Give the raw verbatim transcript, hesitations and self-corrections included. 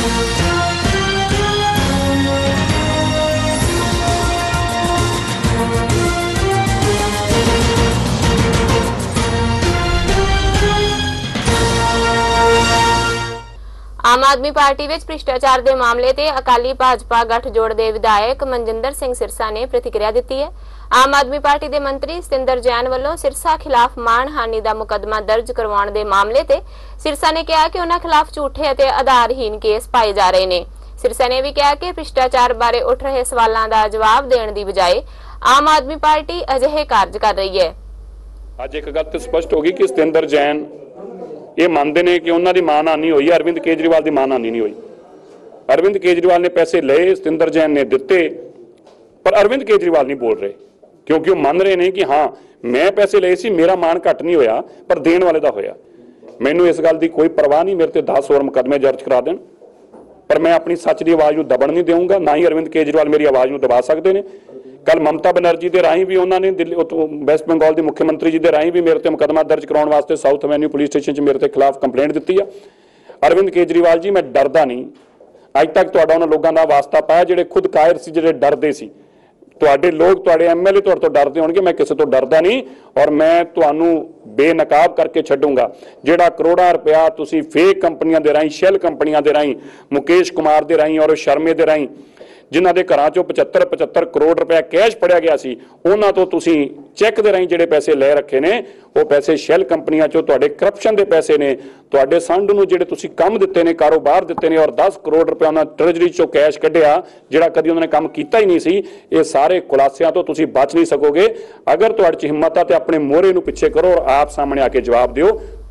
आम आदमी party which भ्रिष्टाचार के मामले ते अकाली भाजपा गठजोड़ के विधायक मनजिंदर सिंह सिरसा ने प्रतिक्रिया दी है। आम आदमी पार्टी के मंत्री सतिंदर जैन वालों सिरसा खिलाफ मानहानि का मुकदमा दर्ज करवाने के मामले ते सिरसा ने कहा कि उन्होंने खिलाफ झूठे और आधारहीन केस पाए जा रहे हैं। सिरसा ने भी कहा कि भ्रिष्टाचार बारे उठ रहे सवालों का जवाब देने की बजाय आम आदमी पार्टी अजिहे कार्य कर रही है। अज एक गल स्पष्ट होगी कि सतिंदर जैन ये मानते हैं कि उन्होंने मानहानि हुई, अरविंद केजरीवाल की मानहानि नहीं हुई। अरविंद केजरीवाल ने पैसे ले, सतिंदर जैन ने दिते, पर अरविंद केजरीवाल नहीं बोल रहे क्योंकि वो मान रहे हैं कि हाँ मैं पैसे ले सी, मेरा मान घट नहीं होया पर देण वाले का होया। मैनू इस गल की कोई परवाह नहीं, मेरे ते दस होर मुकदमे दर्ज करा देन, पर मैं अपनी सच की आवाज़ में दबण नहीं दूंगा, ना ही अरविंद केजरीवाल मेरी आवाज़ में दबा सकते हैं। कल ममता बनर्जी के राही भी उन्होंने दिल्ली वैस्ट बंगाल के मुख्यमंत्री जी के राही भी मेरे ते मुकदमा दर्ज कराने वास्ते साउथ एवेन्यू पुलिस स्टेशन मेरे ते खिलाफ कंप्लेंट दी है। अरविंद केजरीवाल जी मैं डरदा नहीं, अज तक तुहाडा उन्हां लोगों का वास्ता पाया जिहड़े खुद कायर सी, जिहड़े डरदे सी। तुहाडे लोग, तुहाडे एम एल ए तुहाडे तो डरदे होणगे, मैं किसी तो डरदा नहीं और मैं तुहानू बेनकाब करके छड्डूंगा। जिहड़ा करोड़ां रुपया तुसीं फेक कंपनियां दे राही, शैल कंपनियां दे राही, मुकेश कुमार दे राही और शर्मे दे राही जिन्हां दे घरां चों पचहत्तर पचहत्तर करोड़ रुपया कैश फड़िया गया सी, उन्हां तो तुसीं चैक दे राही जिहड़े पैसे लै रखे ने वो पैसे शैल कंपनियां चों तुहाडे करप्शन दे पैसे ने। तुहाडे संड नूं जिहड़े तुसीं काम दित्ते ने, कारोबार दित्ते ने और दस करोड़ रुपया उन्हां ट्रेजरी चों कैश कढिया जिहड़ा कदी उन्होंने काम कीता ही नहीं सी। ये सारे खुलासियां तो तुसीं बच नहीं सकोगे। अगर तुहाडे च हिम्मत आ ते अपने मोहरे नूं पिछे करो और आप सामने आके जवाब दिओ।